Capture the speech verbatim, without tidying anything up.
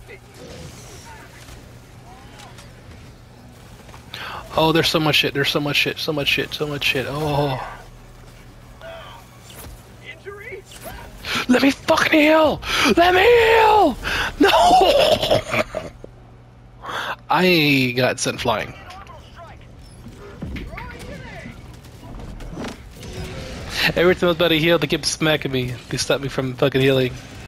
Oh, there's so much shit. There's so much shit. So much shit. So much shit. Oh. Injury? Let me fucking heal! Let me heal! No! I got sent flying. Every time I was about to heal, they kept smacking me. They stopped me from fucking healing.